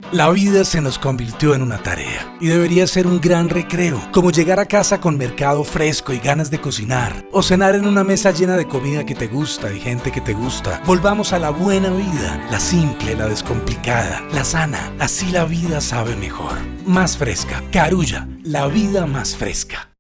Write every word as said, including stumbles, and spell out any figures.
La vida se nos convirtió en una tarea y debería ser un gran recreo, como llegar a casa con mercado fresco y ganas de cocinar, o cenar en una mesa llena de comida que te gusta y gente que te gusta. Volvamos a la buena vida, la simple, la descomplicada, la sana. Así la vida sabe mejor. Más fresca. Carulla, la vida más fresca.